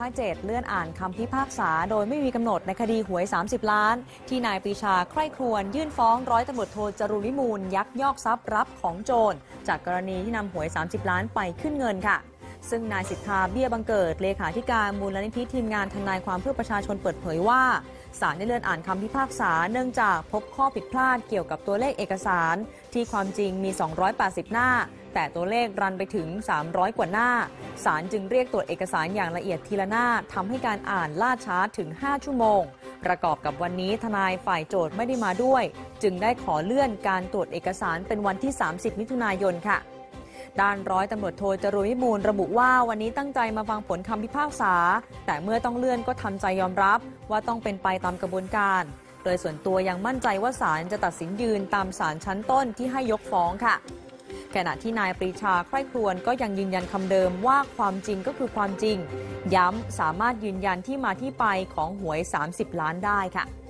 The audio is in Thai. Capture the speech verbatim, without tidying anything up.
ภาคเจ็ดเลื่อนอ่านคำพิพากษาโดยไม่มีกำหนดในคดีหวย สามสิบ ล้านที่นายปรีชาใคร่ครวญยื่นฟ้องร้อยตำรวจโทจรูญวิมูลย์ยักยอกทรัพย์รับของโจรจากกรณีที่นำหวย สามสิบ ล้านไปขึ้นเงินค่ะซึ่งนายสิทธาเบี้ยบังเกิดเลขาธิการมูลนิธิทีมงานทนายความเพื่อประชาชนเปิดเผยว่าศาลได้เลื่อนอ่านคำพิพากษาเนื่องจากพบข้อผิดพลาดเกี่ยวกับตัวเลขเอกสารที่ความจริงมีสองร้อยแปดสิบหน้าแต่ตัวเลขรันไปถึงสามร้อยกว่าหน้าศาลจึงเรียกตรวจเอกสารอย่างละเอียดทีละหน้าทำให้การอ่านล่าช้าถึงห้าชั่วโมงประกอบกับวันนี้ทนายฝ่ายโจทย์ไม่ได้มาด้วยจึงได้ขอเลื่อนการตรวจเอกสารเป็นวันที่สามสิบมิถุนายนค่ะด้านร้อยตำรวจโทจรูญวิมูลย์ระบุว่าวันนี้ตั้งใจมาฟังผลคำพิพากษาแต่เมื่อต้องเลื่อนก็ทำใจยอมรับว่าต้องเป็นไปตามกระบวนการโดยส่วนตัวยังมั่นใจว่าศาลจะตัดสินยืนตามศาลชั้นต้นที่ให้ยกฟ้องค่ะขณะที่นายปรีชาใคร่ครวญก็ยังยืนยันคำเดิมว่าความจริงก็คือความจริงย้ำสามารถยืนยันที่มาที่ไปของหวย สามสิบ ล้านได้ค่ะ